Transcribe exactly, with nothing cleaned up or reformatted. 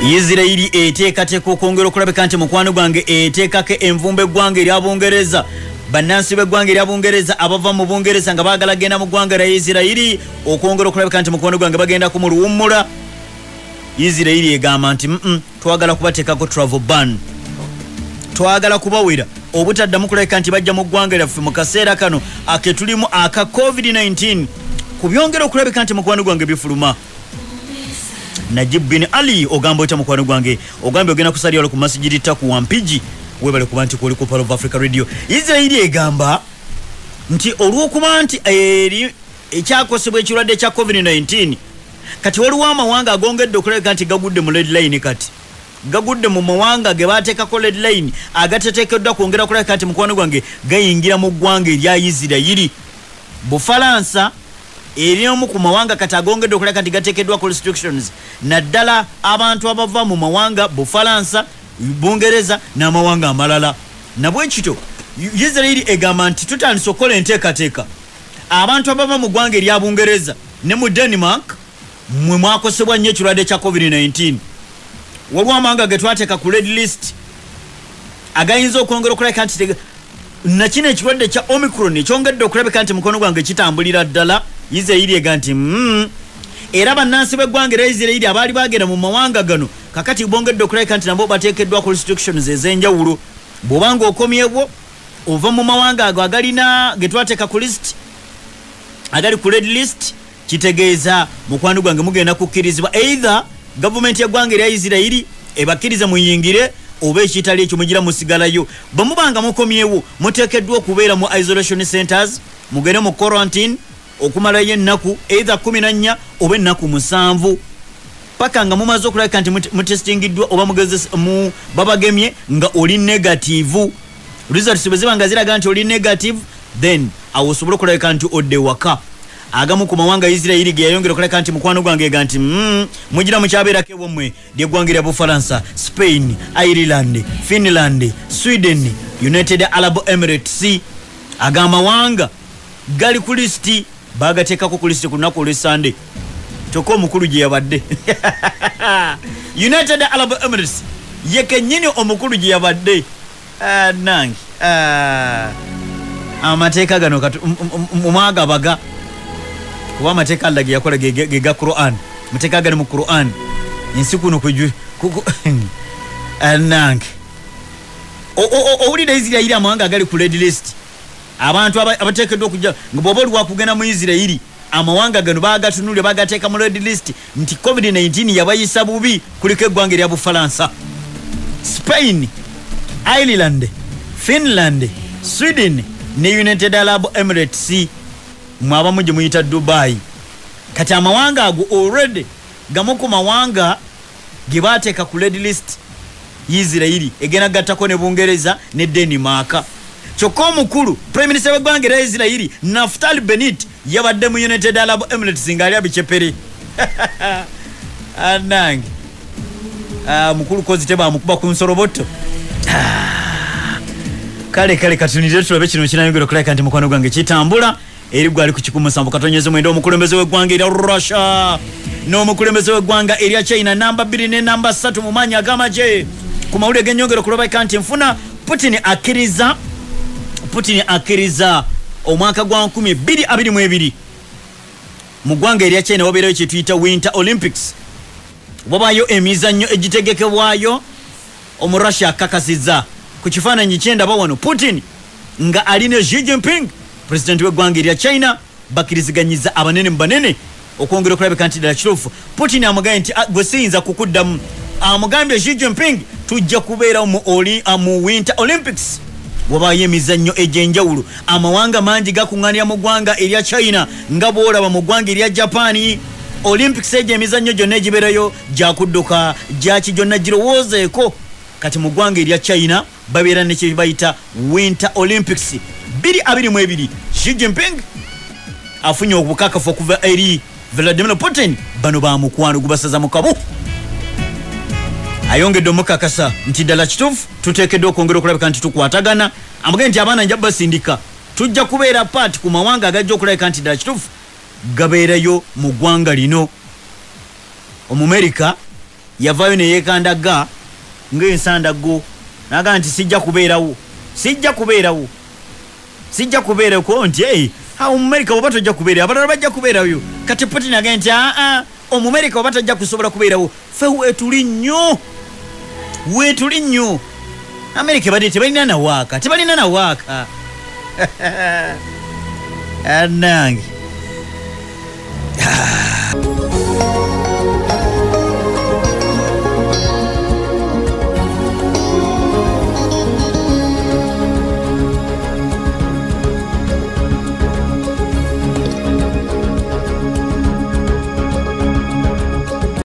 Israeli eteekateeka okwongera okulabika nti mukwano gwange eteekako envumbe eggwanga erya Bungereza bannansi b'eggwanga erya Bungereza abava mu Bungereza nga baagala genda mu ggwanga lya Israeli okwongera okulabika nti mukwano gwange bagenda ku muluwummula. Israeli egamba nti mm twagala kubateekako travel ban, twagala kubawera obutaddamu kulabika nti bajja mu ggwanga lyaffe mu kaseera kano aketulimu aka covid nineteen ku byongera okulabika nti mukwano gwange bifuluma. Najib bin Ali ogamba ota mukwano gwange ogambe ogenda kusalira ku masjidi taku wampiji webale kuba nti kuli ku Palo of Africa Radio. Israeli egamba nti olw'okuba nti eri ekyakosebwa ekirwadde kya covid nineteen kati waliwo amawanga agongedde okulabika nti gagudde mu red line, kati gagudde mu mawanga ge baateekako red line agateteekeddwa kwongera okulabika nti mukwano gwange gayingira mu ggwanga erya Israeli. Bufalansa eri omu ku mawanga kati agongedde okulabika nti gateekeddwa ku restrictions naddala abantu abava mu mawanga Bufalansa, Bungereza n'amawanga amalala. Nabwe kito Israeli egamba nti tutandise okukola enteekateeka abantu abava mu ggwanga erya Bungereza ne mu Denmark mwe mwakosebwa nnyo ekirwadde kya covid nineteen. Waliwo amawanga ge twateeka ku red list agayinza okwongera okulabika nti nakino ekirwadde kya Omicron ekyongedde okulabika nti mukono gwange kitambulira ddala. Israeli ega nti mm, era bannansi b'eggwanga erya Israeli abaali bagenda mu mawanga gano kakati bongedde okulabika nti nabo bateekeddwa ku restrictions ez'enjawulo. Bw'obanga okomyebwo ova mu mawanga ago agalina ge twateeka ku list agali ku red list kitegeeza mukwano gwange mugenda kukkirizibwa either gavumenti y'eggwanga erya Israeli ebakkiriza muyingire oba ekitali ekyo mugira musigalayo. Bwe mubanga mukomyewo muteekeddwa okubeera mu isolation centers mugende mu quarantine okumalayo ennaku either kumi na nnya oba ennaku musanvu paka nga mumaze okulabika nti mutestingiddwa oba mugeze mu babagemye nga oli negative. Results bwe ziba nga ziraga nti oli negative then awosobola okulabika nti odde waka. Agamu ku mawanga Israeli ge yayongera okulabika nti mukwano gwange ega nti mm, mugira mukyabeerako ewomwe ly'eggwanga lya Bufalansa, Spain, Ireland, Finland, Sweden, United Arab Emirates aga amawanga gali ku listi bagateekako ku listi ku lunaku olw'Essande kyokka omukulu gye yabadde United Arab Emirates ye kennyini omukulu gye yabadde. Ah, nange ah, amateeka gano mumwagabaga kuba amateeka alla ge yakola ge ga Quran, amateeka gali mu Quran ensi kuno kweju nange owulira Israeli amawanga agali ku red list abantu abateekeddwa okujja nga bw'oba oli wakugenda mu Israeli amawanga gano bagatunuulira bagateeka mu red list nti covid nineteen yabayisa bubi kuliko eggwanga erya Bufalansa, Spain, Ireland, Finland, Sweden ne United Arab Emirates mwaba muje muyita Dubai. Kati amawanga ago already gamu ku mawanga ge baateeka ku red list Israeli egena gattako ne Bungereza ne Denmark. Kyokka omukulu Prime Minister w'eggwanga erya Israeli Naftali Bennett yabadde mu United Arab Emirates nga ali abikyepere. Anange ah, mukulu kozi teba mukuba ku nsoroboto. Kale kale katunire tulabe kino kinayongera okulabika nti mukwano gwange kitambula eri gwali ku kikumi sambu katonyeze mwenda omukulembeze w'eggwanga erya Russia n'omukulembeze w'eggwanga erya China namba bbiri ne namba ssatu mu maanyi ag'amagye ku mawulire g'ennyongera okulabika nti nfuna Putin akkiriza Putin akkiriza omwaka gwa nkumi bbiri abiri mu ebiri mu ggwanga erya China wabeerayo kye tuyita Winter Olympics. Wabaayo emizannyo egitegekebwayo omu Russia akakasizza ku kifaananyi kyendaba wano Putin nga ali ne Xi Jinping president w'eggwanga erya China bakkiriziganyiza abanene mu banene okwongera okulabika nti ddala kituufu. Putin amugambye nti gwe siyinza kukuddamu, amugambye Xi Jinping tujja kubeera mu, mu Winter Olympics. Wabaayo emizannyo egy'enjawulo amawanga mangi gakuŋŋaanira mu ggwanga erya China nga bw'olaba mu ggwanga erya Japan. Olympics egyo emizannyo gyonna egibeerayo gyakudduka gyaki gyonna girowoozeeko. Kati mu ggwanga erya China babeera ne kye bayita Winter Olympics bbiri abiri mu ebiri. Xi Jinping afunye obukakafu okuva eri Vladimir Putin bano ba mukwano gubasaza mu kabu. Ayongedde omukakasa nti ddala kituufu tuteekeddwa okwongera okulabika nti tukwatagana. Amugambye nti abaana nja basindika tujja kubeera paati ku mawanga agajja okulabika nti ddala kituufu gabeerayo mu ggwanga lino. Omumerika yavaayo ne yeekandaga ng'ensandaggo naga nti sijja kubeerawo sijja kubeerawo sijja kubeerawo ko nti hey, omumerika oba tojja kubeerawo abalala bajja kubeerayo kati Putin aga nti aa omumerika oba tajja kusobola kubeerawo ffe weetuli nnyo weetuli nnyo Amerika ebadde tebalina nawaaka tebalina nawaaka annange